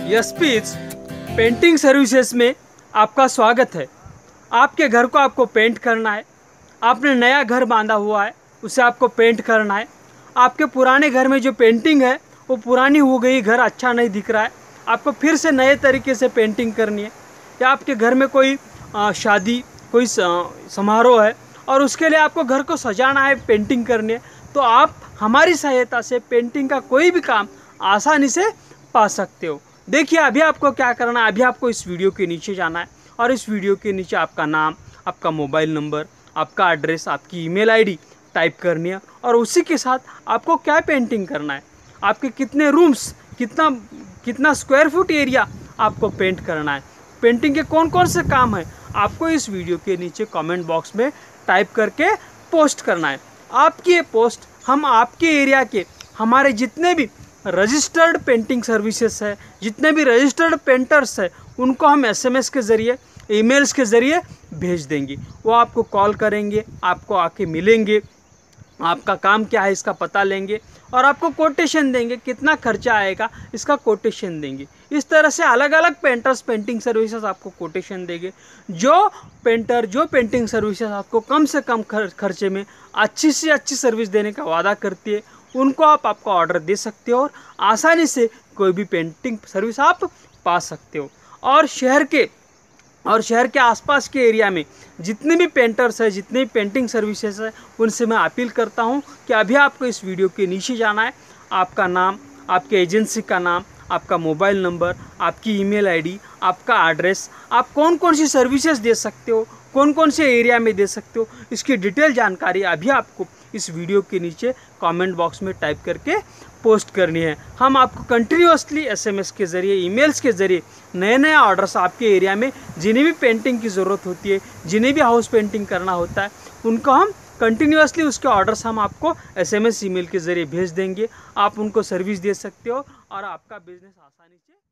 यशपीज painting services में आपका स्वागत है। आपके घर को आपको पेंट करना है, आपने नया घर बांधा हुआ है, उसे आपको पेंट करना है। आपके पुराने घर में जो पेंटिंग है वो पुरानी हो गई, घर अच्छा नहीं दिख रहा है, आपको फिर से नए तरीके से पेंटिंग करनी है। या आपके घर में कोई शादी, कोई समारोह है और उसके लिए आपको घर को सजाना है, पेंटिंग करनी है, तो आप हमारी सहायता से पेंटिंग का कोई भी काम आसानी से पा सकते हो। देखिए अभी आपको क्या करना है, अभी आपको इस वीडियो के नीचे जाना है और इस वीडियो के नीचे आपका नाम, आपका मोबाइल नंबर, आपका एड्रेस, आपकी ईमेल आईडी टाइप करनी है और उसी के साथ आपको क्या पेंटिंग करना है, आपके कितने रूम्स, कितना स्क्वायर फुट एरिया आपको पेंट करना है, पेंटिंग के कौन कौन से काम है, आपको इस वीडियो के नीचे कमेंट बॉक्स में टाइप करके पोस्ट करना है। आपकी ये पोस्ट हम आपके एरिया के हमारे जितने भी रजिस्टर्ड पेंटिंग सर्विसेज है, जितने भी रजिस्टर्ड पेंटर्स है, उनको हम एसएमएस के ज़रिए, ईमेल्स के ज़रिए भेज देंगे। वो आपको कॉल करेंगे, आपको आके मिलेंगे, आपका काम क्या है इसका पता लेंगे और आपको कोटेशन देंगे, कितना खर्चा आएगा इसका कोटेशन देंगे। इस तरह से अलग अलग पेंटर्स पेंटिंग सर्विसेज आपको कोटेशन देंगे। जो पेंटिंग सर्विसेज आपको कम से कम खर्चे में अच्छी से अच्छी सर्विस देने का वादा करती है, उनको आपका ऑर्डर दे सकते हो और आसानी से कोई भी पेंटिंग सर्विस आप पा सकते हो। और शहर के आसपास के एरिया में जितने भी पेंटर्स हैं, जितने भी पेंटिंग सर्विसेज हैं, उनसे मैं अपील करता हूं कि अभी आपको इस वीडियो के नीचे जाना है, आपका नाम, आपके एजेंसी का नाम, आपका मोबाइल नंबर, आपकी ईमेल आईडी, आपका एड्रेस, आप कौन कौन सी सर्विसेज दे सकते हो, कौन कौन से एरिया में दे सकते हो, इसकी डिटेल जानकारी अभी आपको इस वीडियो के नीचे कमेंट बॉक्स में टाइप करके पोस्ट करनी है। हम आपको कंटिन्यूअसली एसएमएस के ज़रिए, ईमेल्स के ज़रिए नए ऑर्डर्स आपके एरिया में जिन्हें भी पेंटिंग की ज़रूरत होती है, जिन्हें भी हाउस पेंटिंग करना होता है, उनको हम कंटिन्यूअसली उसके ऑर्डर्स हम आपको एसएमएस ईमेल के ज़रिए भेज देंगे। आप उनको सर्विस दे सकते हो और आपका बिजनेस आसानी से